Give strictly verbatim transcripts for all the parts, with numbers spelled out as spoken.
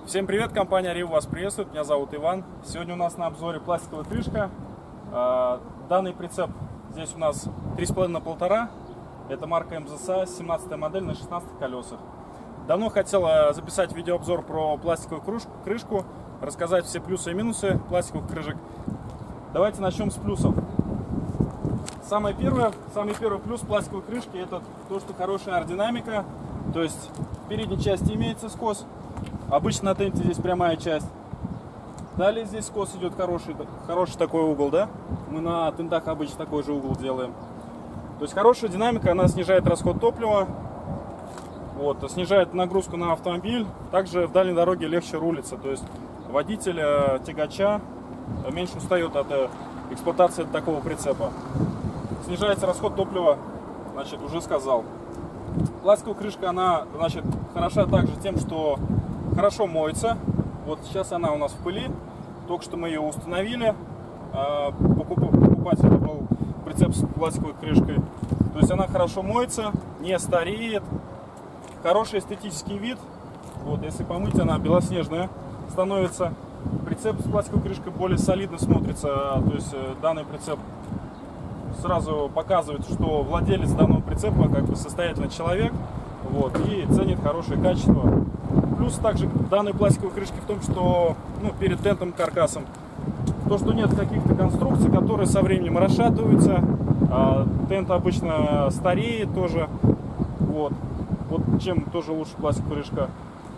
Всем привет, компания Arriva вас приветствует, меня зовут Иван. Сегодня у нас на обзоре пластиковая крышка. Данный прицеп здесь у нас три с половиной на полтора. Это марка эм зэ эс а, семнадцатая модель на шестнадцатых колесах. Давно хотел записать видеообзор про пластиковую крышку, рассказать все плюсы и минусы пластиковых крышек. Давайте начнем с плюсов. Самое первое, самый первый плюс пластиковой крышки — это то, что хорошая аэродинамика. То есть в передней части имеется скос. Обычно на тенте здесь прямая часть. Далее здесь скос идет хороший, хороший такой угол, да? Мы на тентах обычно такой же угол делаем. То есть хорошая динамика, она снижает расход топлива, вот, снижает нагрузку на автомобиль. Также в дальней дороге легче рулится. То есть водитель тягача меньше устает от эксплуатации такого прицепа. Снижается расход топлива, значит, уже сказал. Пластиковая крышка, она, значит, хороша также тем, что хорошо моется. Вот сейчас она у нас в пыли. Только что мы ее установили. Покупатель был прицеп с пластиковой крышкой. То есть она хорошо моется, не стареет. Хороший эстетический вид. Вот, если помыть, она белоснежная становится. Прицеп с пластиковой крышкой более солидно смотрится. То есть данный прицеп сразу показывает, что владелец данного прицепа как бы состоятельный человек, вот, и ценит хорошее качество. Плюс также данной пластиковой крышки в том, что, ну, перед тентом, каркасом, то, что нет каких-то конструкций, которые со временем расшатываются, а тент обычно стареет тоже, вот, вот чем тоже лучше пластиковая крышка.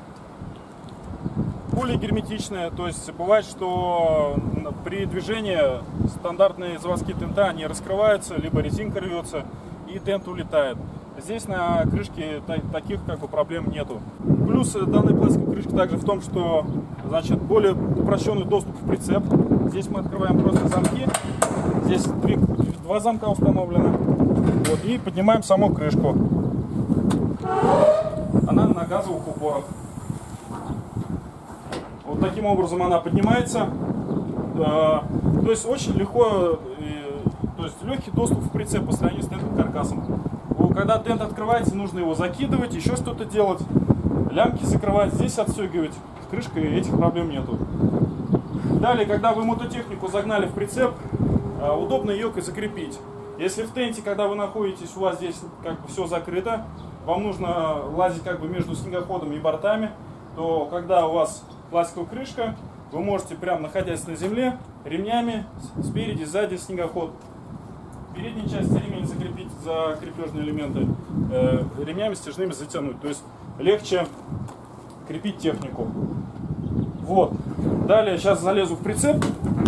Более герметичная, то есть бывает, что при движении стандартные заводские тента, они раскрываются, либо резинка рвется и тент улетает. Здесь на крышке таких как бы проблем нету. Плюс данной пластиковой крышки также в том, что, значит, более упрощенный доступ в прицеп. Здесь мы открываем просто замки, здесь три, два замка установлены, вот, и поднимаем саму крышку. Она на газовых упорах. Вот таким образом она поднимается. То есть очень легко, то есть легкий доступ в прицеп по сравнению с тентом каркасом. Когда тент открывается, нужно его закидывать, еще что-то делать, лямки закрывать, здесь отстегивать. С крышкой этих проблем нету. Далее, когда вы мототехнику загнали в прицеп, удобно ее закрепить. Если в тенте, когда вы находитесь, у вас здесь как бы все закрыто, вам нужно лазить как бы между снегоходом и бортами, то когда у вас пластиковая крышка, вы можете, прямо находясь на земле, ремнями спереди, сзади снегоход. В передней части ремень закрепить за крепежные элементы, э, ремнями стяжными затянуть. То есть легче крепить технику. Вот. Далее сейчас залезу в прицеп.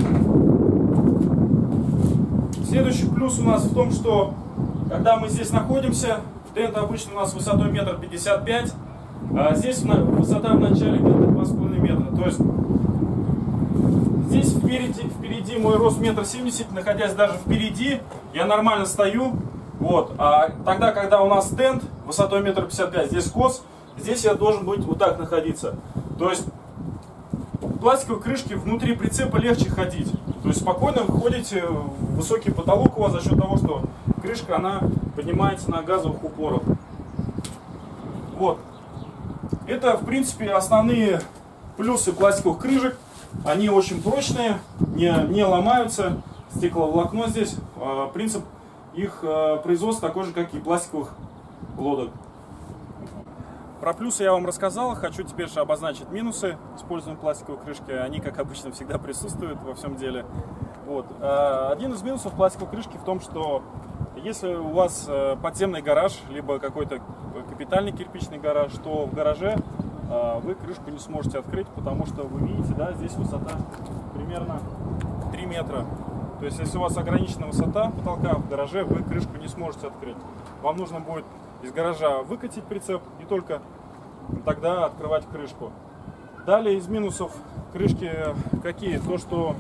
Следующий плюс у нас в том, что когда мы здесь находимся, тент обычно у нас высотой метр пятьдесят пять, а здесь высота в начале где-то два с половиной метра. То есть здесь впереди, впереди мой рост метр семьдесят, находясь даже впереди, я нормально стою. Вот. А тогда, когда у нас тент высотой метр пятьдесят пять, здесь скос, здесь я должен быть вот так находиться. То есть в пластиковой крышке внутри прицепа легче ходить. То есть спокойно вы ходите в высокий потолок у вас за счет того, что крышка, она поднимается на газовых упорах. Вот. Это, в принципе, основные плюсы пластиковых крышек. Они очень прочные, не, не ломаются. Стекловолокно здесь. Принцип их производства такой же, как и пластиковых лодок. Про плюсы я вам рассказал. Хочу теперь же обозначить минусы использования пластиковой крышки. Они, как обычно, всегда присутствуют во всем деле. Вот. Один из минусов пластиковой крышки в том, что если у вас подземный гараж, либо какой-то капитальный кирпичный гараж, то в гараже вы крышку не сможете открыть, потому что вы видите, да, здесь высота примерно три метра. То есть, если у вас ограничена высота потолка в гараже, вы крышку не сможете открыть. Вам нужно будет из гаража выкатить прицеп и только тогда открывать крышку. Далее из минусов крышки какие? То, что,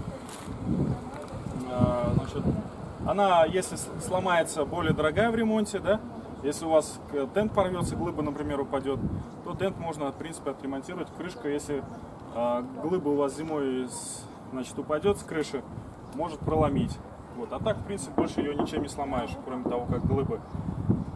значит, она, если сломается, более дорогая в ремонте, да? Если у вас тент порвется, глыба, например, упадет, то тент можно, в принципе, отремонтировать. Крышка, если э, глыба у вас зимой, значит, упадет с крыши, может проломить. Вот. А так, в принципе, больше ее ничем не сломаешь, кроме того, как глыбы.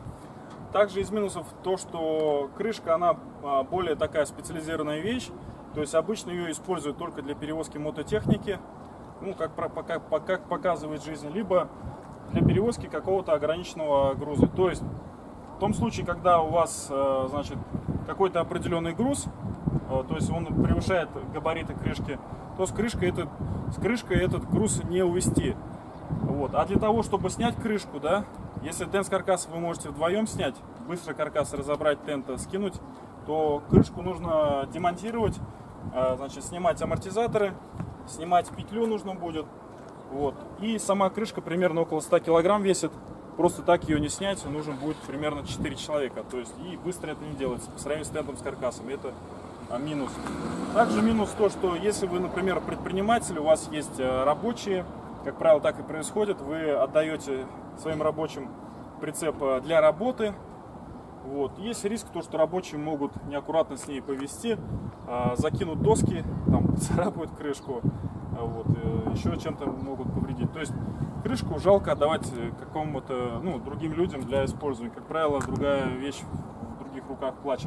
Также из минусов то, что крышка, она более такая специализированная вещь. То есть обычно ее используют только для перевозки мототехники, ну, как, как, как показывает жизнь, либо для перевозки какого-то ограниченного груза. То есть в том случае, когда у вас, значит, какой-то определенный груз, то есть он превышает габариты крышки, то с крышкой этот, с крышкой этот груз не увезти. Вот. А для того, чтобы снять крышку, да, если тент с каркаса вы можете вдвоем снять, быстро каркас разобрать, тента скинуть, то крышку нужно демонтировать, значит, снимать амортизаторы, снимать петлю нужно будет. Вот. И сама крышка примерно около ста килограмм весит. Просто так ее не снять, нужно будет примерно четыре человека. То есть и быстро это не делается по сравнению с тентом с каркасом. Это а, минус. Также минус то, что если вы, например, предприниматель, у вас есть рабочие, как правило, так и происходит, вы отдаете своим рабочим прицеп для работы. Вот. Есть риск, то, что рабочие могут неаккуратно с ней повезти, а, закинуть доски, там, царапают крышку, а, вот, еще чем-то могут повредить. То есть крышку жалко отдавать какому-то, ну, другим людям для использования. Как правило, другая вещь в других руках плачет.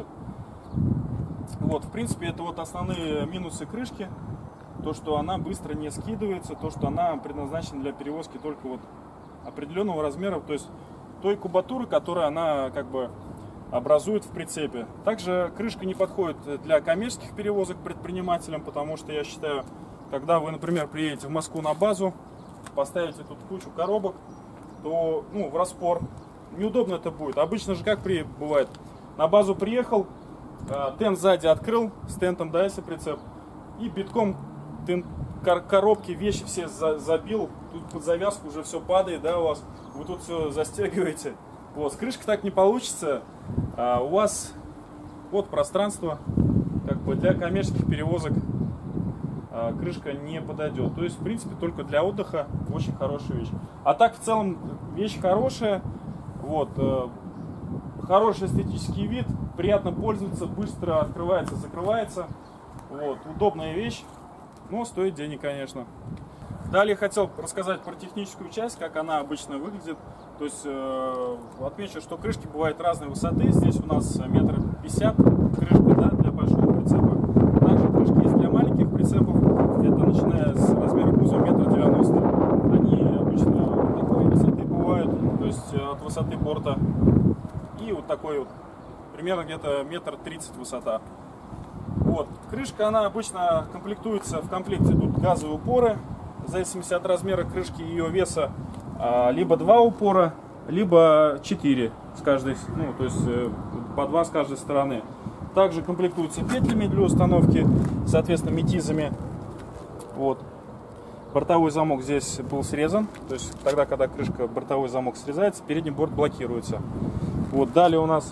Вот, в принципе, это вот основные минусы крышки. То, что она быстро не скидывается, то, что она предназначена для перевозки только вот определенного размера, то есть той кубатуры, которую она как бы образует в прицепе. Также крышка не подходит для коммерческих перевозок предпринимателям, потому что я считаю, когда вы, например, приедете в Москву на базу, поставите тут кучу коробок, то, ну, в распор неудобно это будет. Обычно же как при, бывает, на базу приехал, тент сзади открыл с тентом, да, если прицеп, и битком тент, кор коробки, вещи все за забил, тут под завязку уже все падает, да, у вас, вы тут все застегиваете. Вот, с крышкой так не получится, а у вас вот пространство, как бы для коммерческих перевозок а, крышка не подойдет. То есть, в принципе, только для отдыха очень хорошая вещь. А так, в целом, вещь хорошая, вот, э, хороший эстетический вид, приятно пользоваться, быстро открывается, закрывается, вот, удобная вещь, но стоит денег, конечно. Далее хотел рассказать про техническую часть, как она обычно выглядит. То есть э, отмечу, что крышки бывают разной высоты. Здесь у нас метр пятьдесят крышка, да, для большого прицепа. Также крышки есть для маленьких прицепов. Это начиная с размера кузова метр девяносто. Они обычно такой высоты бывают, то есть от высоты борта. И вот такой вот, примерно где-то метр тридцать высота. Вот. Крышка, она обычно комплектуется в комплекте, тут газовые упоры. В зависимости от размера крышки и ее веса, либо два упора, либо четыре с каждой, ну, то есть по два с каждой стороны. Также комплектуются петлями для установки, соответственно, метизами. Вот. Бортовой замок здесь был срезан, то есть тогда, когда крышка, бортовой замок срезается, передний борт блокируется. Вот. Далее у нас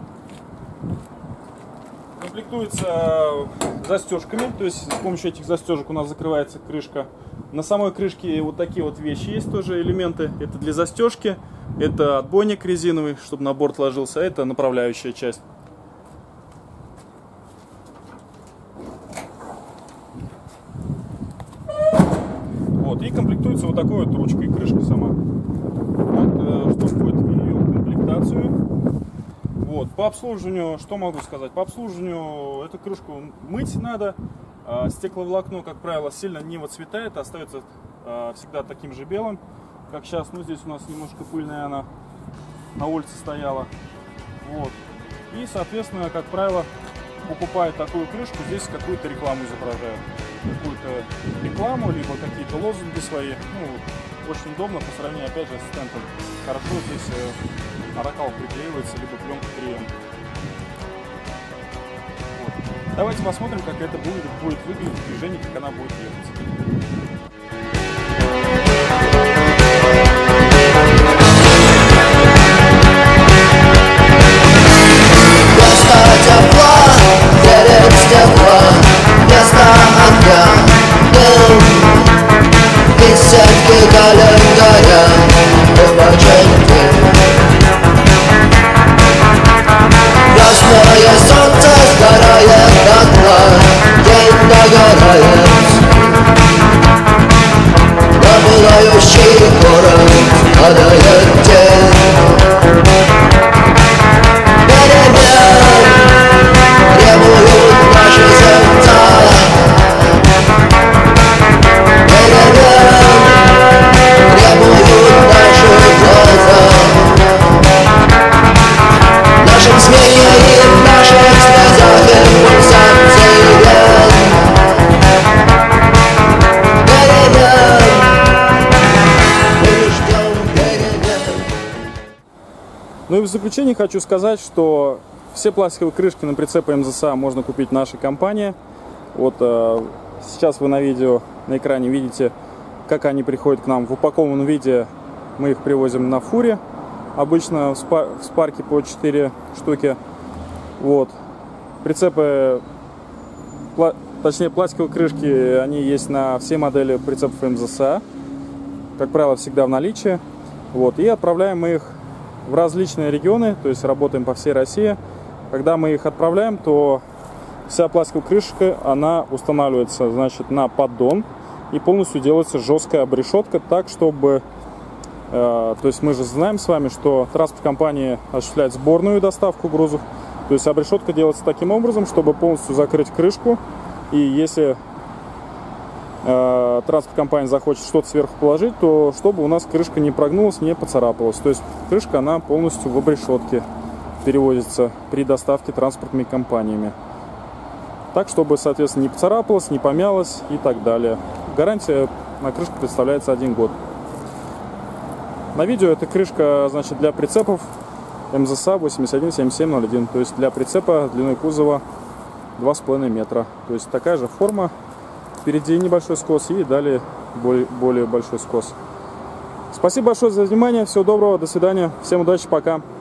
комплектуется застежками, то есть с помощью этих застежек у нас закрывается крышка. На самой крышке вот такие вот вещи есть тоже элементы. Это для застежки, это отбойник резиновый, чтобы на борт ложился, это направляющая часть. Вот, и комплектуется вот такой вот ручкой крышка сама. Вот, что входит в ее комплектацию. Вот, по обслуживанию, что могу сказать? По обслуживанию эту крышку мыть надо. Стекловолокно, как правило, сильно не выцветает, остается всегда таким же белым, как сейчас. Ну, здесь у нас немножко пыльная она на улице стояла. Вот. И, соответственно, как правило, покупая такую крышку, здесь какую-то рекламу изображают. Какую-то рекламу, либо какие-то лозунги свои. Ну, очень удобно по сравнению, опять же, с тентом. Хорошо здесь оракал приклеивается, либо пленка прием. Давайте посмотрим, как это будет, будет выглядеть в движении, как она будет ехать. Красное солнце сгорает дотла, день догорает. Ну и в заключение хочу сказать, что все пластиковые крышки на прицепы эм зэ эс а можно купить в нашей компании. Вот э, сейчас вы на видео, на экране видите, как они приходят к нам в упакованном виде. Мы их привозим на фуре, обычно в, спар в спарке по четыре штуки. Вот. Прицепы, пла точнее пластиковые крышки, они есть на все модели прицепов эм зэ эс а. Как правило, всегда в наличии. Вот. И отправляем мы их в различные регионы, то есть работаем по всей России. Когда мы их отправляем, то вся пластиковая крышка, она устанавливается, значит, на поддон, и полностью делается жесткая обрешетка, так, чтобы, э, то есть мы же знаем с вами, что транспортные компании осуществляют сборную доставку грузов, то есть обрешетка делается таким образом, чтобы полностью закрыть крышку, и если э, транспортная компания захочет что-то сверху положить, то чтобы у нас крышка не прогнулась, не поцарапалась, то есть крышка, она полностью в обрешетке перевозится при доставке транспортными компаниями. Так, чтобы, соответственно, не поцарапалась, не помялась и так далее. Гарантия на крышку представляется один год. На видео эта крышка, значит, для прицепов эм зэ эс а восемьдесят один семьдесят семь ноль один, то есть для прицепа длиной кузова два с половиной метра. То есть такая же форма. Впереди небольшой скос и далее более, более большой скос. Спасибо большое за внимание. Всего доброго. До свидания. Всем удачи. Пока.